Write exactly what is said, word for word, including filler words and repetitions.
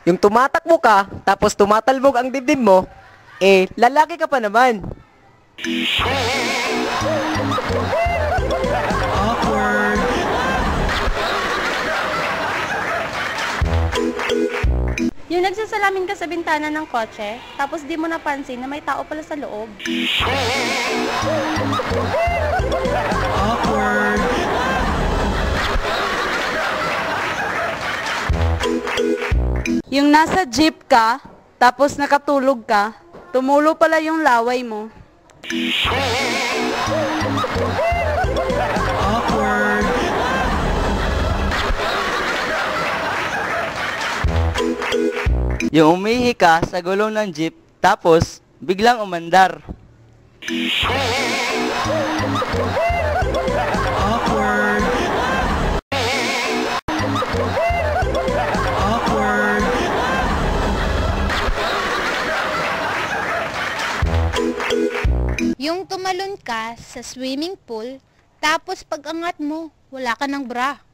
Yung tumatakbo ka, tapos tumatalbog ang dibdib mo, eh, lalaki ka pa naman. Awkward. Yung nagsasalamin ka sa bintana ng kotse, tapos di mo napansin na may tao pala sa loob. Awkward. Yung nasa jeep ka, tapos nakatulog ka, tumulo pala yung laway mo. Awkward. Yung umihi ka sa gulong ng jeep, tapos biglang umandar. Awkward. Awkward. Yung tumalon ka sa swimming pool, tapos pag angat mo, wala ka ng bra.